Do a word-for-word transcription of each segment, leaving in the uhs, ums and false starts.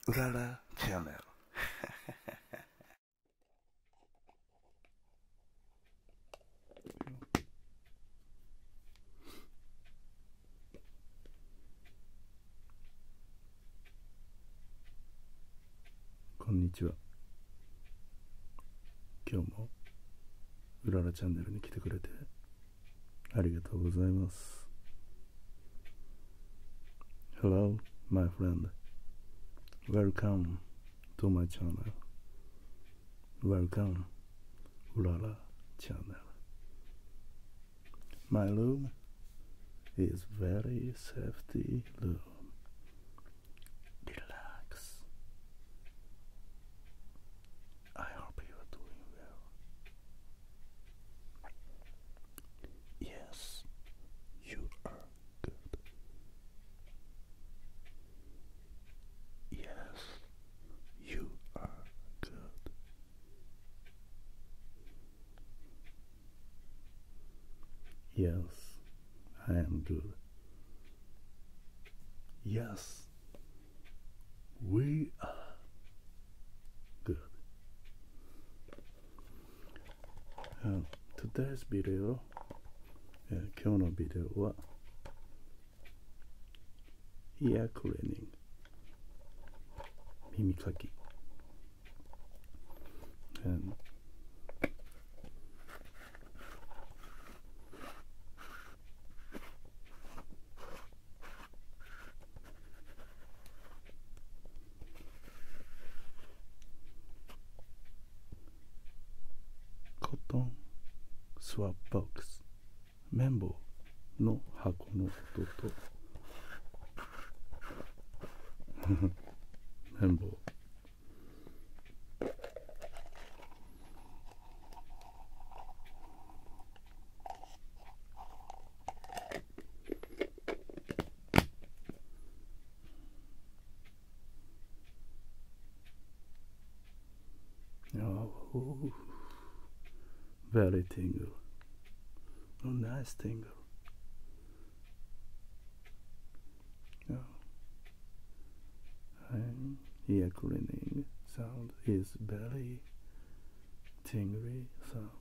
うららチャンネルこんにちは。今日もうららチャンネルに来てくれてありがとうございます。 Hello my friend, welcome to my channel. Welcome うららチャンネル。 My room is very safety room. Relax. I hope you are doing well. Yes, you are good. Yes, you are good. Yes, I am good. Yes, we are good. Uh, today's video, uh, 今日のビデオは ear cleaning 耳かき、um, コットンスワップボックス綿棒の箱の音と綿棒、oh, very tingle. Oh, nice tingle. Oh. And ear cleaning sound is very tingly sound.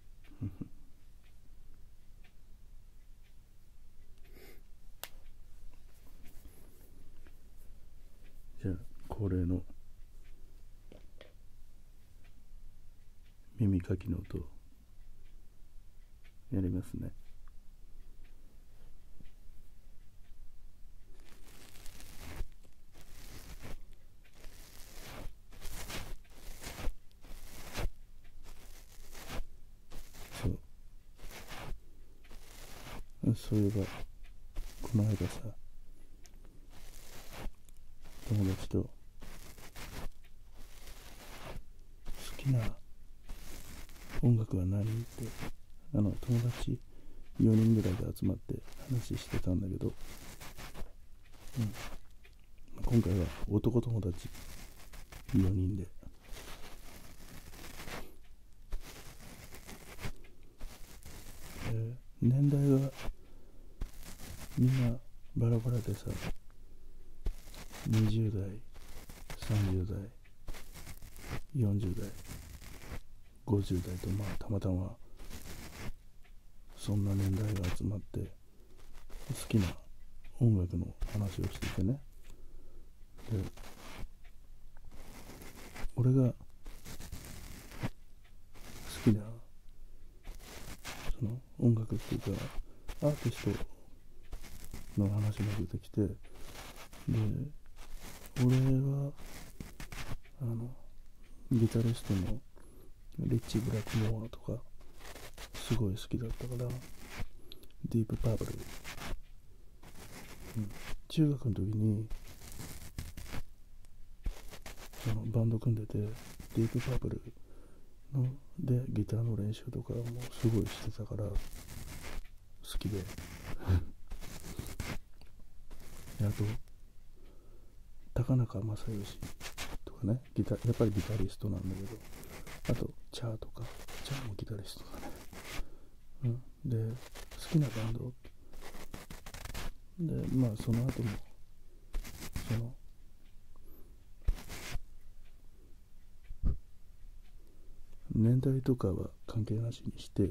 じゃあ恒例の耳かきの音をやりますね。そうそういえばこの間さ、友達と好きな音楽は何ってあの友達よにんぐらいで集まって話してたんだけど、うん、今回は男友達よにんで、えー、年代がみんなバラバラでさ、にじゅうだい、さんじゅうだい、よんじゅうだい、ごじゅうだいと、まあたまたまそんな年代が集まって好きな音楽の話をしていてね。で、俺が好きなその音楽っていうかアーティストの話が出てきて、で俺はあのギタリストのリッチー・ブラックモアとかすごい好きだったから、ディープパープル、うん、中学の時にそのバンド組んでて、ディープパープルのでギターの練習とかもすごいしてたから好きであと高中正義とかね、ギタやっぱりギタリストなんだけど、あとチャーとか、チャーもギタリストだね、うん、で好きなバンドで、まあその後もその年代とかは関係なしにして、うん、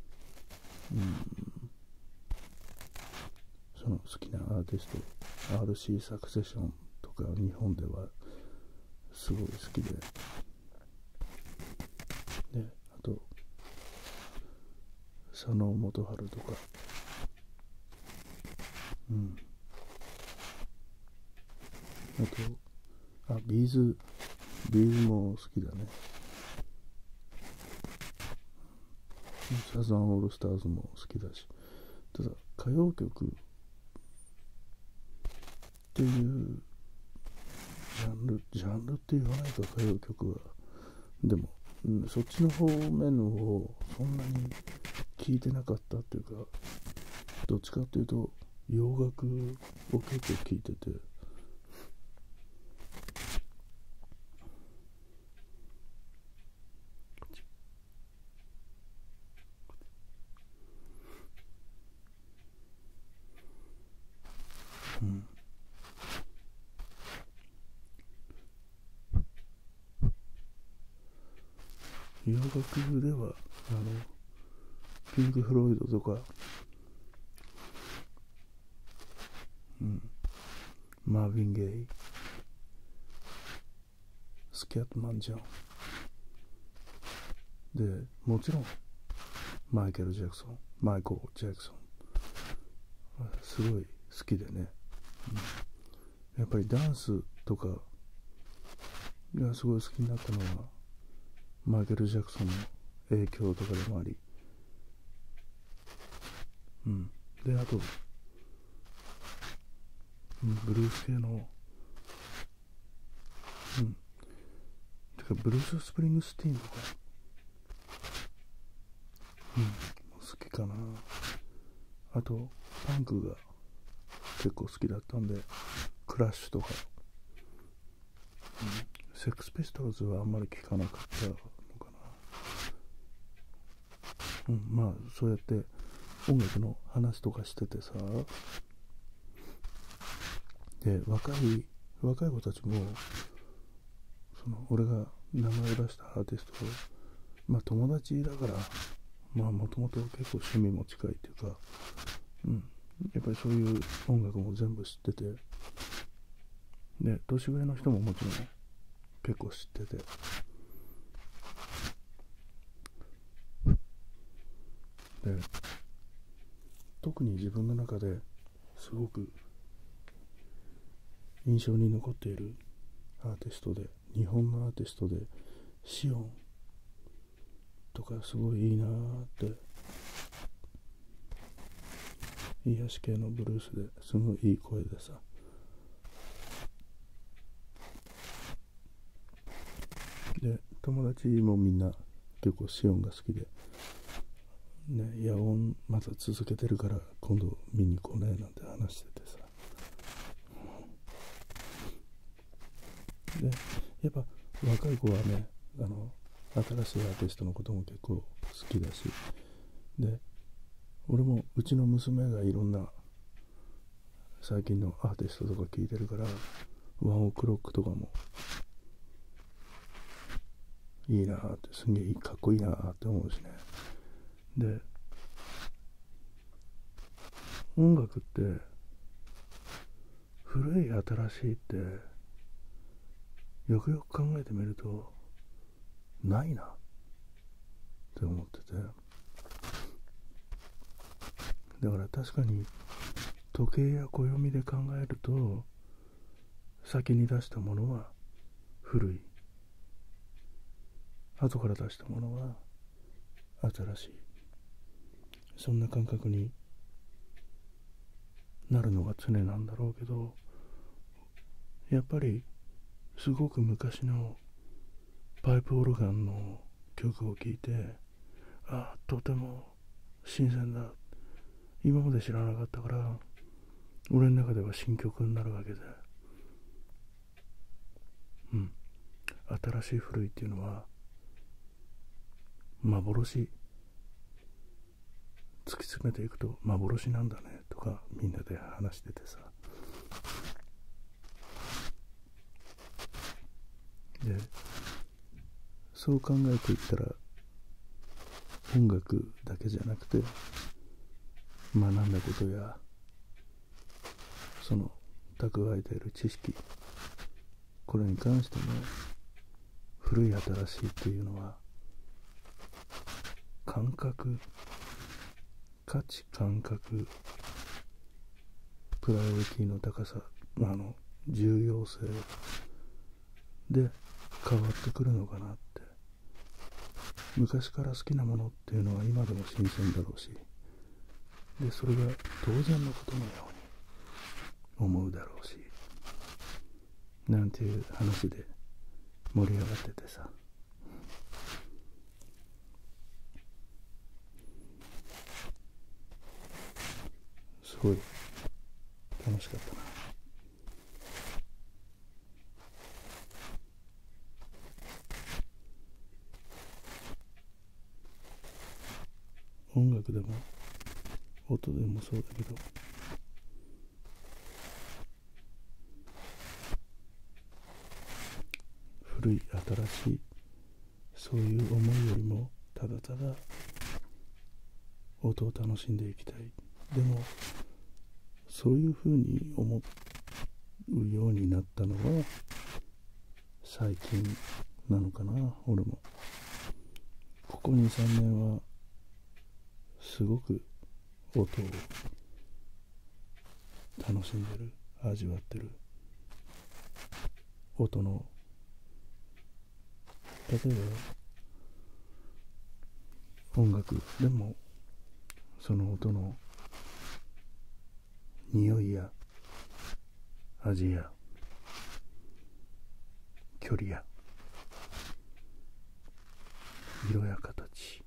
その好きなアーティスト アールシー サクセションとか日本ではすごい好きで、であと佐野元春とか、うん、あとあビーズビーズも好きだね。サザンオールスターズも好きだし、ただ歌謡曲っていうジャンルジャンルって言わないか、歌謡曲は。でも、うん、そっちの方面の方そんなに聞いてなかったっていうか、どっちかっていうと洋楽を結構聞いてて、うん、洋楽ではあのピンク・フロイドとか、うん、マーヴィン・ゲイ、スキャットマン・ジョンで、もちろんマイケル・ジャクソンマイコー・ジャクソンすごい好きでね、うん、やっぱりダンスとかがすごい好きになったのはマイケル・ジャクソンの影響とかでもあり、うん、であと、うん、ブルース系の、うん、てかブルース・スプリングスティーンとか、うん、好きかな。あとパンクが結構好きだったんで、クラッシュとか、うん、セックスピストルズはあんまり聞かなかったのかな。うん、まあそうやって音楽の話とかしててさ、で若い若い子たちもその俺が名前を出したアーティストを、まあ友達だから、まあもともと結構趣味も近いっていうか、うん、やっぱりそういう音楽も全部知ってて、で年上の人ももちろん結構知ってて、で特に自分の中ですごく印象に残っているアーティストで、日本のアーティストでシオンとかすごいいいなーって、癒し系のブルースですごいいい声でさ、で友達もみんな結構シオンが好きでね、野音まだ続けてるから今度見に行こうねなんて話しててさ、でやっぱ若い子はね、あの新しいアーティストのことも結構好きだし、で俺もうちの娘がいろんな最近のアーティストとか聞いてるから、ワンオクロックとかもいいなーって、すんげえかっこいいなーって思うしね。で音楽って古い新しいってよくよく考えてみるとないなって思ってて、だから確かに時計や暦で考えると先に出したものは古い、後から出したものは新しい、そんな感覚になるのが常なんだろうけど、やっぱりすごく昔のパイプオルガンの曲を聴いて、ああとても新鮮だ、今まで知らなかったから俺の中では新曲になるわけで、うん、新しい古いっていうのは幻、突き詰めていくと幻なんだねとかみんなで話しててさ、でそう考えていったら音楽だけじゃなくて学んだことやその蓄えている知識、これに関しても古い新しいっていうのは感覚、価値感覚、プライオリティの高さ、あの重要性で変わってくるのかなって。昔から好きなものっていうのは今でも新鮮だろうし、でそれが当然のことのように思うだろうし、なんていう話で盛り上がっててさ、すごい楽しかったな。音楽でも音でもそうだけど、古い新しいそういう思いよりもただただ音を楽しんでいきたい。でもそういうふうに思うようになったのは最近なのかな。俺もここ にさんねんはすごく音を楽しんでる、味わってる。音の例えば音楽でもその音の匂いや味や距離や色や形、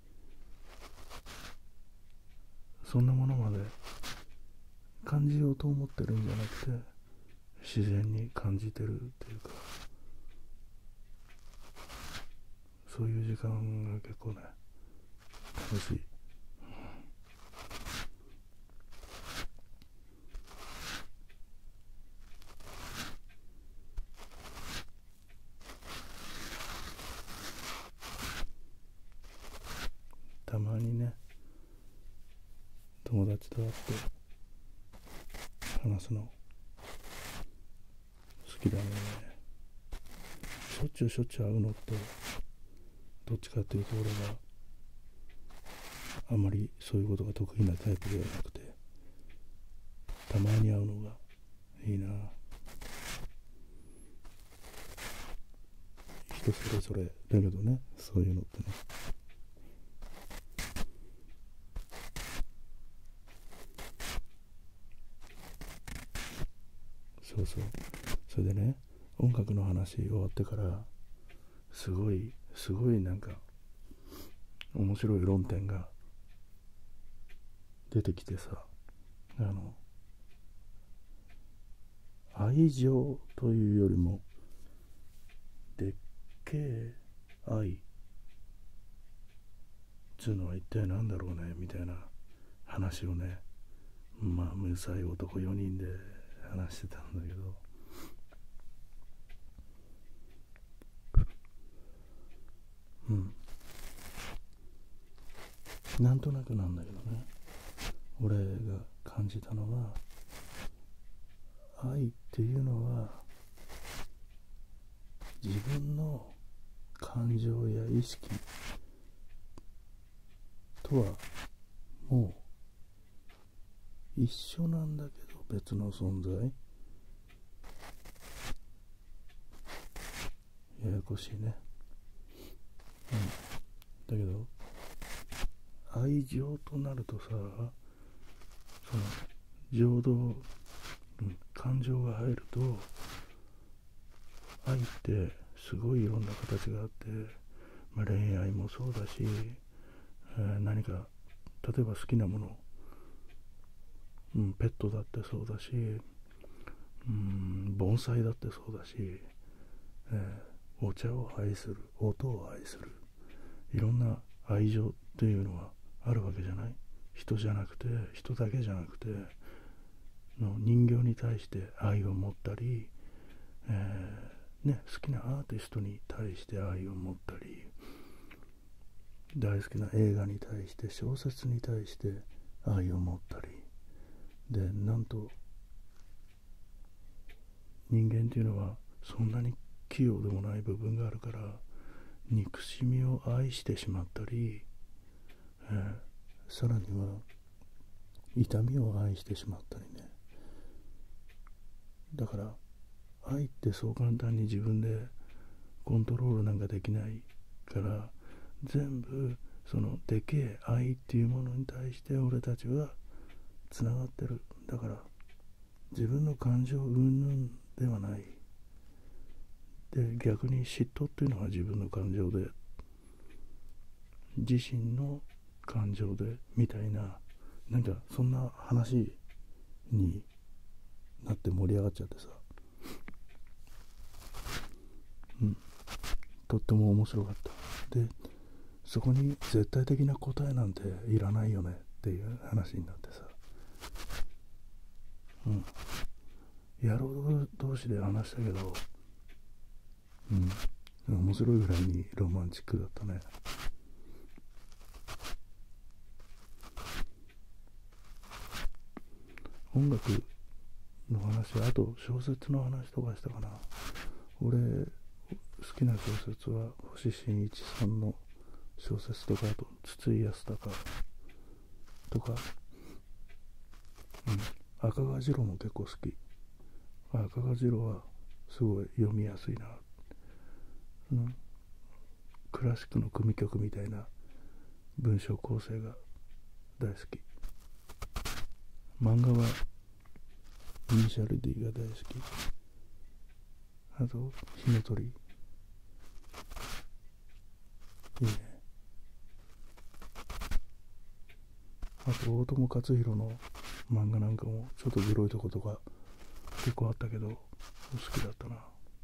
そんなものまで感じようと思ってるんじゃなくて自然に感じてるっていうか、そういう時間が結構ね楽しい。たまにね友達と会って話すの好きだね。しょっちゅうしょっちゅう会うのってどっちかっていうと俺はあまりそういうことが得意なタイプではなくて、たまに会うのがいいな。人それぞれだけどね、そういうのってね。そうそう、それでね、音楽の話終わってからすごいすごいなんか面白い論点が出てきてさ、あの愛情というよりもでっけえ愛っつうのは一体何だろうねみたいな話をね、まあむさい男よにんで話してたんだけど、うんなんとなくなんだけどね、俺が感じたのは、愛っていうのは自分の感情や意識とはもう一緒なんだけど別の存在。ややこしいね、うん、だけど愛情となるとさ、その情動、うん、感情が入ると愛ってすごいいろんな形があって、まあ、恋愛もそうだし、えー、何か例えば好きなもの、うん、ペットだってそうだし、うん、盆栽だってそうだし、えー、お茶を愛する、音を愛する、いろんな愛情っていうのはあるわけじゃない。人じゃなくて、人だけじゃなくての人形に対して愛を持ったり、えーね、好きなアーティストに対して愛を持ったり、 大好きな映画に対して、小説に対して愛を持ったりで、なんと人間っていうのはそんなに器用でもない部分があるから、憎しみを愛してしまったり、えー、さらには痛みを愛してしまったりね。だから愛ってそう簡単に自分でコントロールなんかできないから、全部そのでけえ愛っていうものに対して俺たちはつながってる。だから自分の感情云々ではない。で、逆に嫉妬っていうのは自分の感情で、自身の感情でみたいな、なんかそんな話になって盛り上がっちゃってさ、うん、とっても面白かった。で、そこに絶対的な答えなんていらないよねっていう話になってさ、うん、野郎同士で話したけど、うん、面白いぐらいにロマンチックだったね。音楽の話、あと小説の話とかしたかな。俺好きな小説は星新一さんの小説とか、あと筒井康隆とか、うん、赤川次郎も結構好き。赤川次郎はすごい読みやすいな、うん、クラシックの組曲みたいな文章構成が大好き。漫画はイニシャル D が大好き。あと火の鳥いいね。あと大友克洋の漫画なんかもちょっとグロいとことか結構あったけど好きだったな。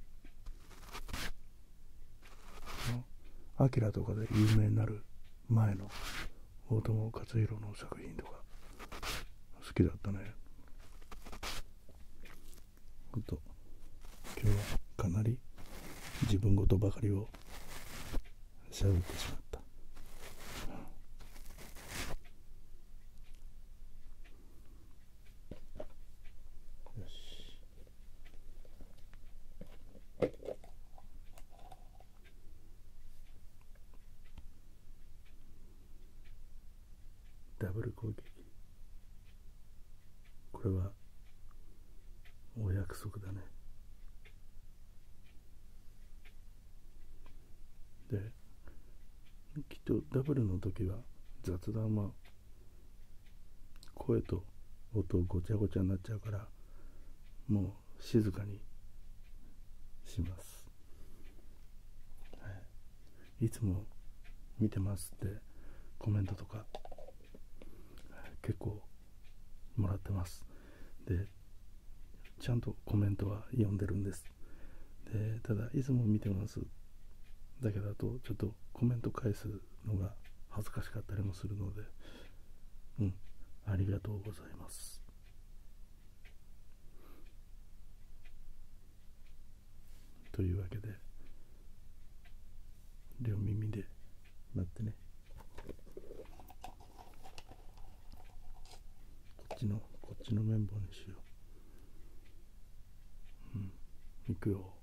アキラとかで有名になる前の大友克洋の作品とか好きだったね。ほんと今日はかなり自分ごとばかりを喋ってしまった。よし、ダブル攻撃、これはお約束だね。で、きっとダブルの時は雑談は声と音ごちゃごちゃになっちゃうから、もう静かにします、はい、いつも見てますってコメントとか結構もらってます。で、ちゃんとコメントは読んでるんです。で、ただいつも見てますだけだとちょっとコメント返すのが恥ずかしかったりもするので、うん、ありがとうございます。というわけで両耳で待ってね。こっちのこっちの綿棒にしよう。うん、いくよ。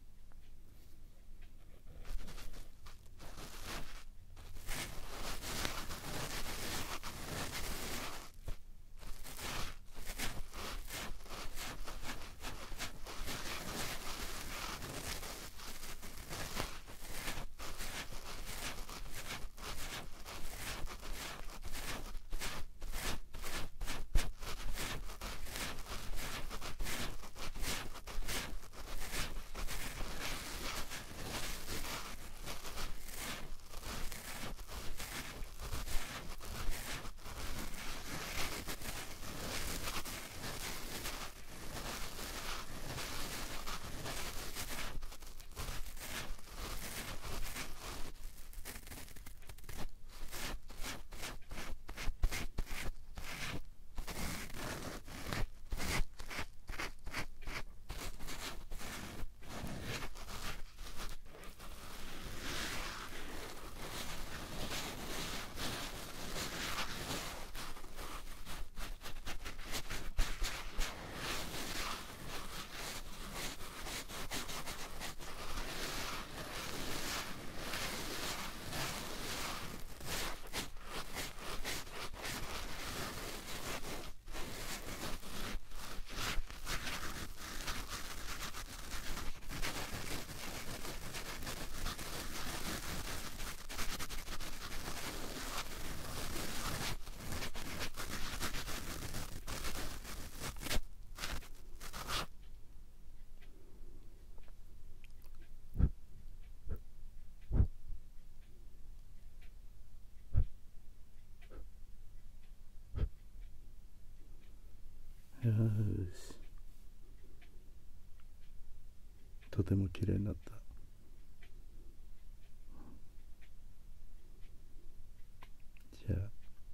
とても綺麗になった。じゃあ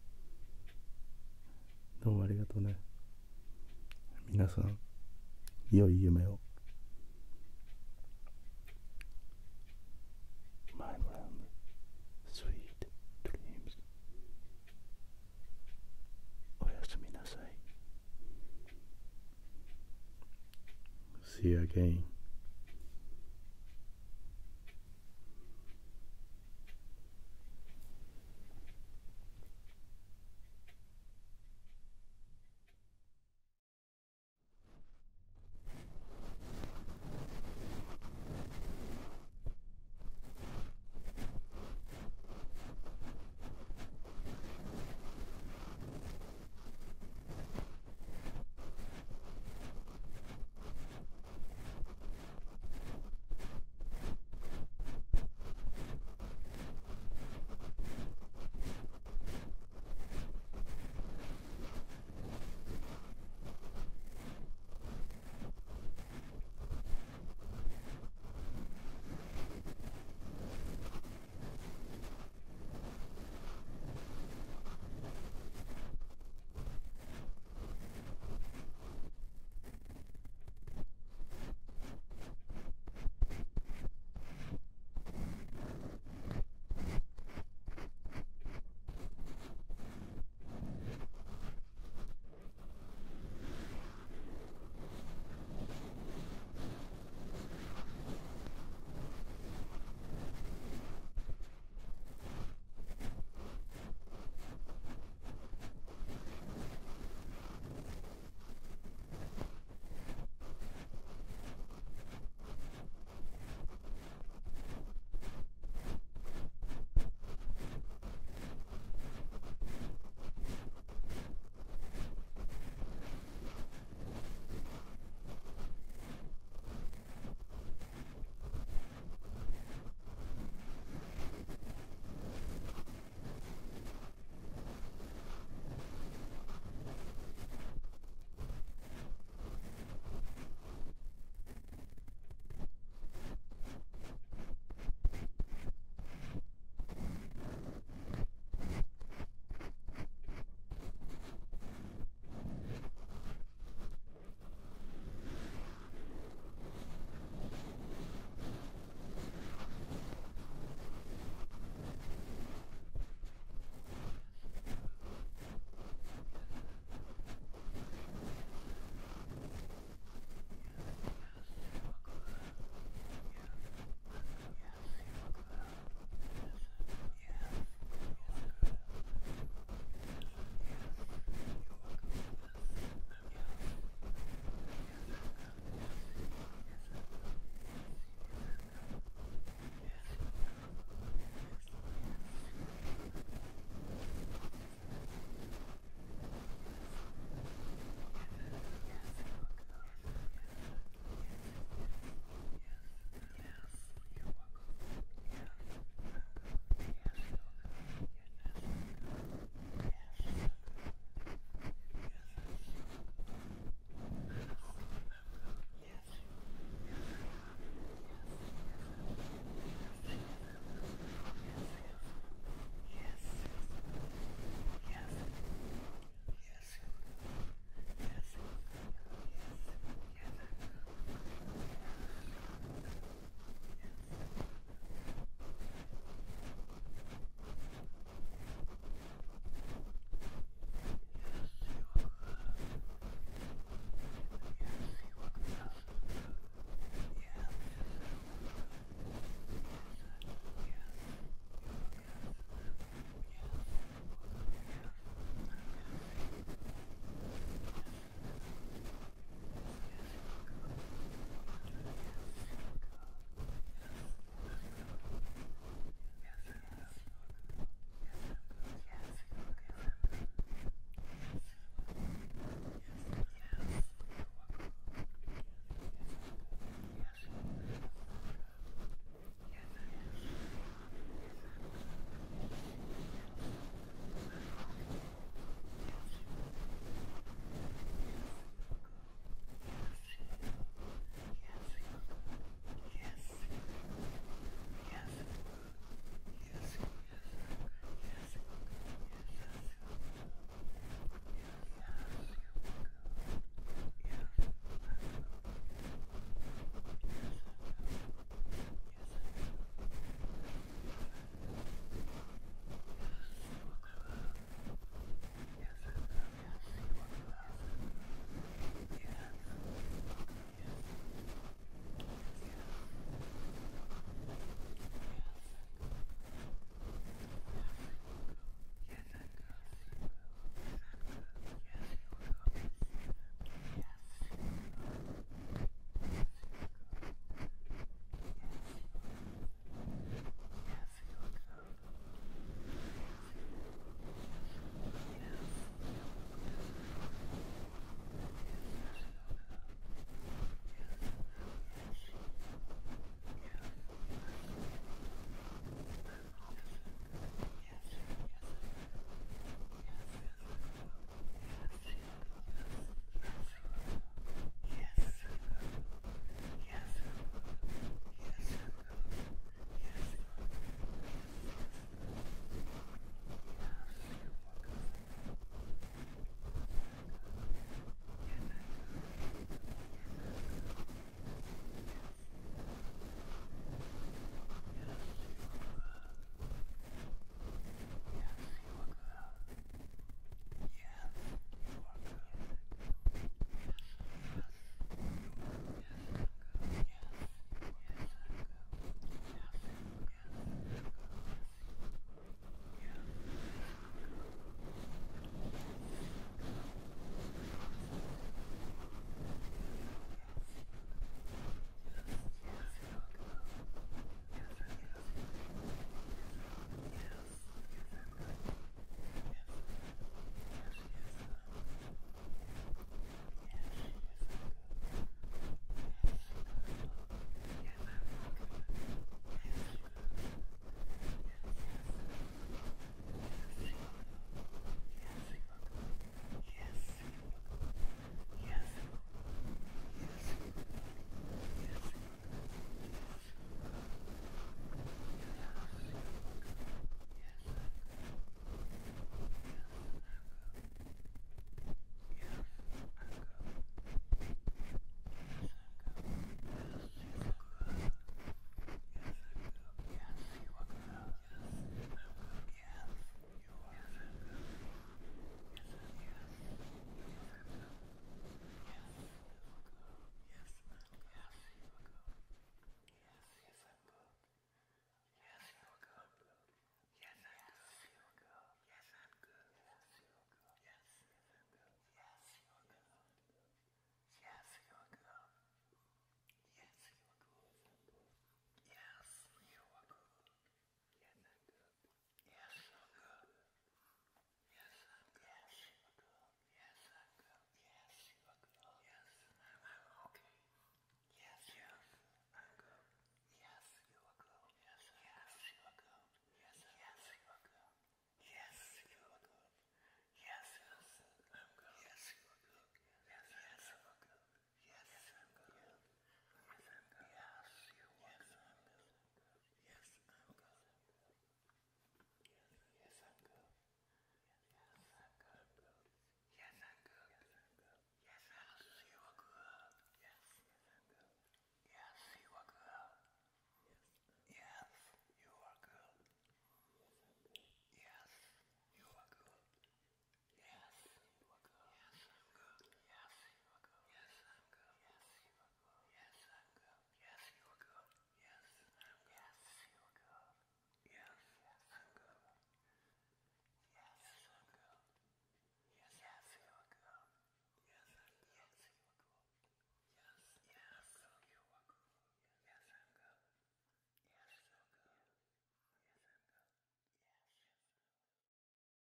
どうもありがとうね。皆さん良い夢を。My friend, sweet dreams. おやすみなさい。See you again.